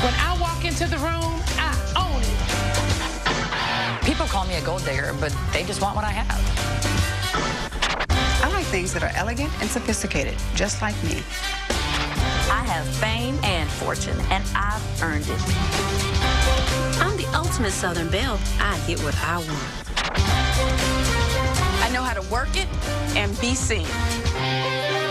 When I walk into the room, I own it. People call me a gold digger, but they just want what I have. I like things that are elegant and sophisticated, just like me. I have fame and fortune, and I've earned it. I'm the ultimate Southern belle. I get what I want. I know how to work it and be seen.